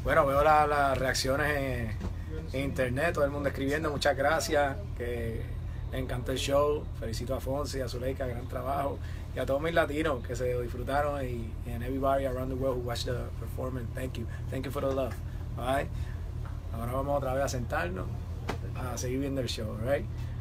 Bueno, veo las reacciones en internet, todo el mundo escribiendo, muchas gracias, que les encantó el show, felicito a Fonsi, a Zuleika, gran trabajo, y a todos mis latinos que se lo disfrutaron, y and everybody around the world who watched the performance, thank you for the love, alright. Ahora vamos otra vez a sentarnos, a seguir viendo el show, alright.